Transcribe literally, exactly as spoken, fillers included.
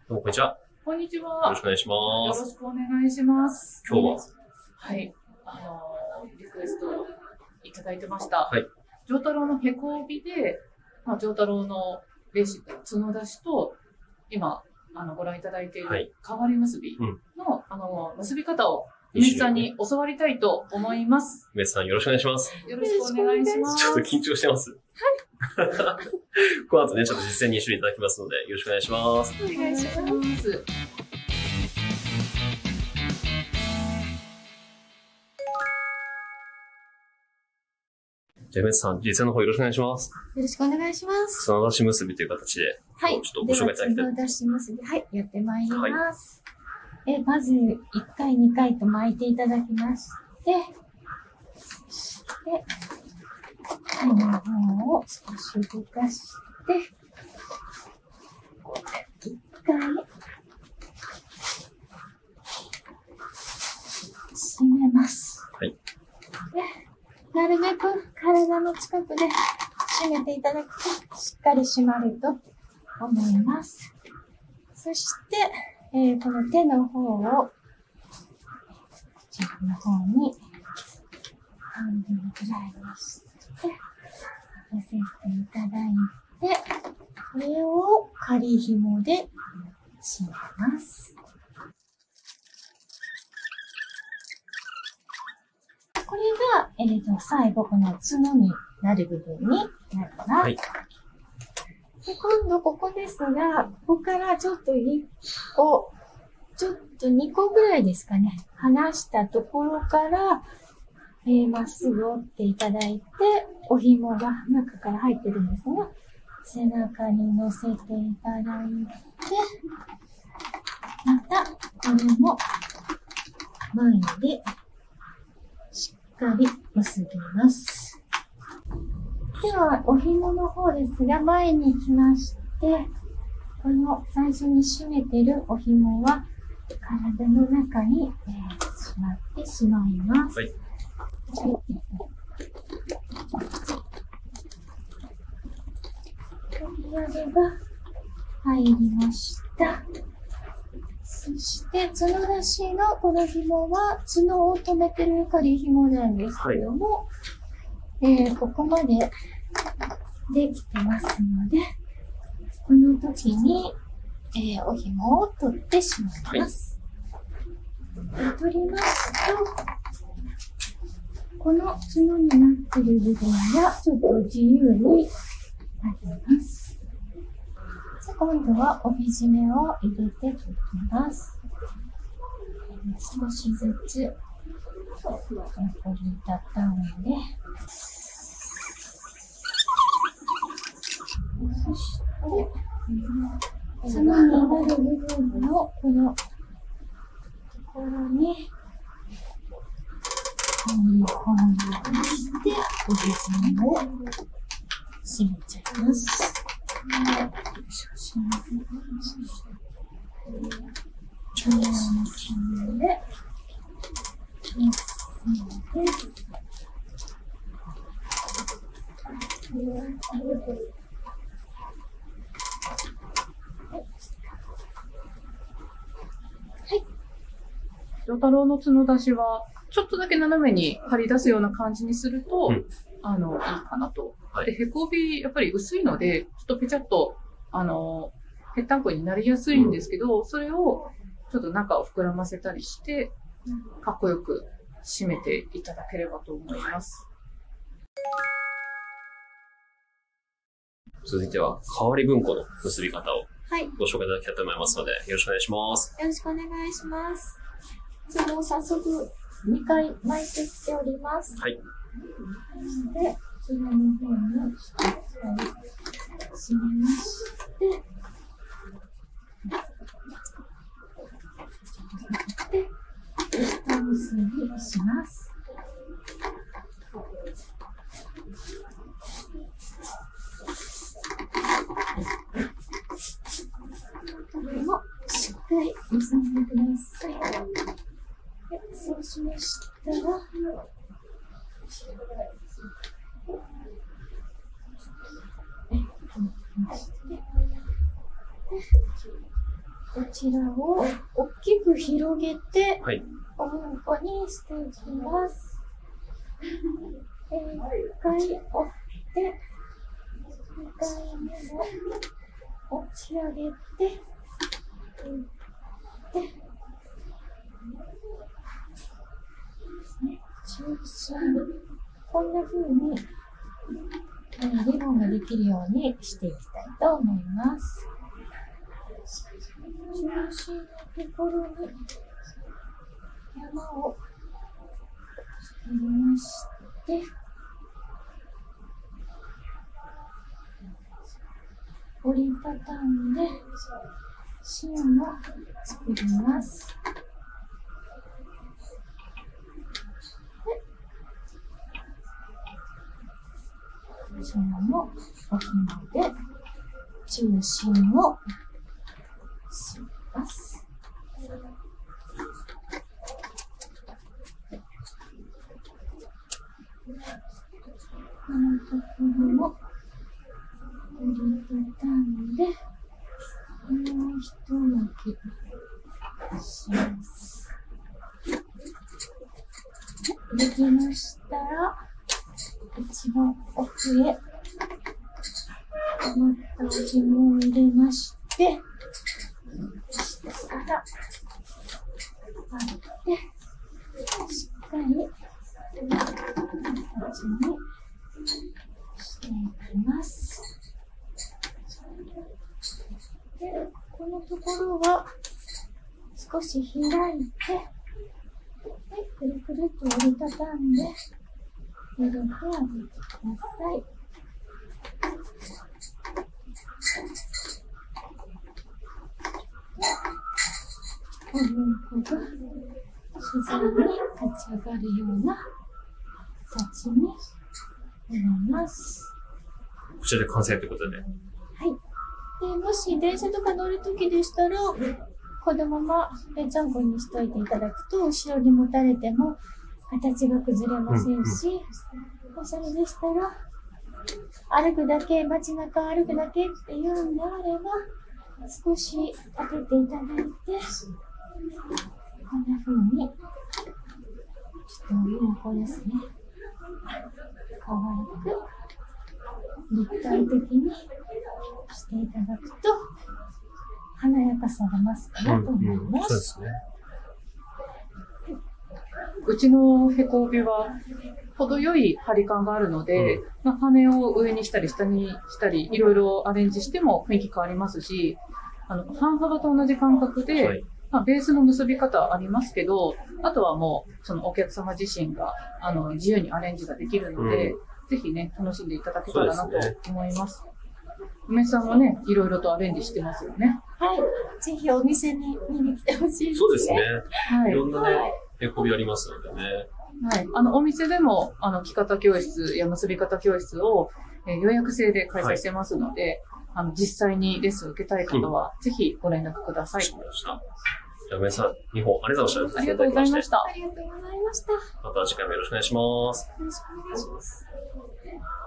どうもこんにちは。 こんにちは。 よろしくお願いします。 よろしくお願いします。 今日ははい、あのリクエストいただいてました。 はい。 上太郎のへこ帯で、まあ、上太郎のレシピ、角出しと、今、あの、ご覧いただいている、変わり結びの、うん、あの、結び方を、梅津さんに教わりたいと思います。 梅津さんよろしくお願いします。 よろしくお願いします。 ちょっと緊張してます。はい。この後ね、ちょっと実践に一緒にいただきますので、よろしくお願いします。 お願いします。 じゃあ、梅津さん、実践の方よろしくお願いします。 よろしくお願いします。 角出し結びという形で、はい。ちょっとご紹介いただきたい。 角出し結び、はい、やってまいります。はい、えまず、いっかい、にかいと巻いていただきまして、そして、手の方を少し動かして、いっかい、締めます。 はい。でなるべく体の近くで締めていただくとしっかり締まると思います。そして、えー、この手の方をこちらの方に半分くらいにして寄せていただいて、これを仮紐で締めます。これが、えーと、最後、この角になる部分になります。はい、で今度、ここですが、ここからちょっといっこ、ちょっとにこぐらいですかね。離したところから、えー、まっすぐ折っていただいて、お紐が中から入ってるんですが、背中に乗せていただいて、また、これも前で、しっかり結びます。では、お紐の方ですが、前に来まして、この最初に締めてるお紐は、体の中に、えー、しまってしまいます。はい。取り上げが入りました。そして、角出しのこの紐は、角を留めてる仮紐なんですけども、はい、えー、ここまでできてますので、この時に、えー、お紐を取ってしまいます。はい、取りますと、この角になっている部分がちょっと自由になります。今度は帯締めを入れていきます。少しずつ折りたたんで、そして、角になる部分のこのところに、こんな感じで帯締めを締めちゃいます。ちょっと結んで、結んで、 上太郎の角出しは、ちょっとだけ斜めに張り出すような感じにすると、うん、あの、いいかなと。はい、で、へこ帯、やっぱり薄いので、ちょっとぺちゃっと、あの、ぺったんこになりやすいんですけど、うん、それを、ちょっと中を膨らませたりして、かっこよく締めていただければと思います。 続いては、変わり文庫の結び方をご紹介いただきたいと思いますので、よろしくお願いします。 よろしくお願いします。じゃあもう早速にかい巻いてきております。 はい。 で、こちらの方にしっかり締めまして、で、下結びします。これもしっかり結んでください。で、そうしましたら、 こちらを大きく広げて、 はい。 おうんこにしていきます。で、いっかい折って、にかいめも持ち上げて、折って、中心、こんな風にリボンができるようにしていきたいと思います。中心のところに山を入れまして、折りたたんで芯を作ります。こちらのお紐で中心を結びます。このところを折りたたんで、もう一巻きします。できましたら、一番奥へまた紐を入れまして、下から割って、しっかり形にしていきます。で、このところは少し開いて、でくるくるっと折りたたんで入れてあげてください。おうんこが自然に立ち上がるような形になります。 こちらで完成ということで。 はい。で、もし電車とか乗るときでしたら、このままぺちゃんこにしといていただくと、後ろに持たれても形が崩れませんし、うんうん、それでしたら、歩くだけ、街中歩くだけっていうんであれば、少し立てていただいて、こんな風に、ちょっとうんこですね。可愛く、立体的にしていただくと、華やかさが増すかなと思います。うんうん、そうですね。 うちのへこ帯は程よい張り感があるので、うん、まあ、羽を上にしたり下にしたりいろいろアレンジしても雰囲気変わりますし、あの半幅と同じ感覚で、はい、まあ、ベースの結び方ありますけど、あとはもうそのお客様自身があの自由にアレンジができるので、うん、ぜひね楽しんでいただけたらなと思います。梅さんもね、いろいろとアレンジしてますよね。 はい。ぜひお店に見に来てほしいですね。 そうですね。はい。いろんなね、へこびありますのでね。 はい。あの、お店でも、あの、着方教室や結び方教室を、えー、予約制で開催してますので、はい、あの、実際にレッスンを受けたい方は、うん、ぜひご連絡ください。わかりました。 じゃあ、梅さん、にほんありがとうございました。 ありがとうございました。 ありがとうございました。 また次回もよろしくお願いします。 よろしくお願いします。